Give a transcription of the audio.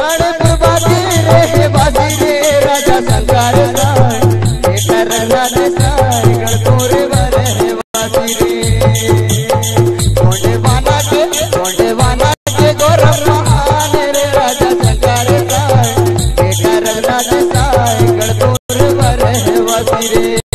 गाने बर्बादी रे बाजी रे राजा शंकर साय बेटा रंगनाथ साय गणतोरे बरे बाजी रे गोंडे वाना के गौरव महान रे राजा शंकर साय बेटा रंगनाथ साय गणतोरे बरे बाजी रे।